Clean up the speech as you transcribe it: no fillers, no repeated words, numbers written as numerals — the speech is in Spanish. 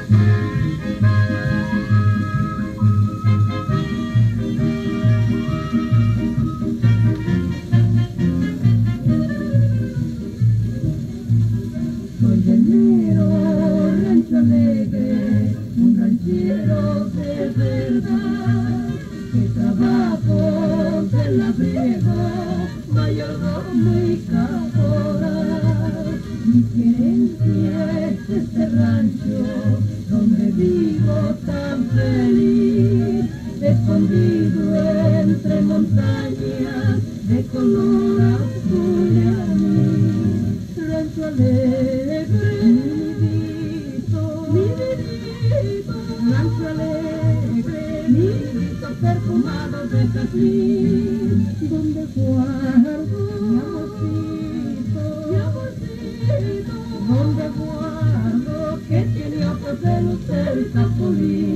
Soy llanero, rancho alegre, un ranchero de verdad, que trabajo del labriego, mayordomo y caporal. Mi querencia es este rancho, donde vivo tan feliz, escondido entre montañas de color azul y anís. Rancho alegre, mi vidito, rancho alegre, mi vidito perfumado de jazmín, donde guardo mi amorcito, donde guardo que tiene ojos de lucero y capulín.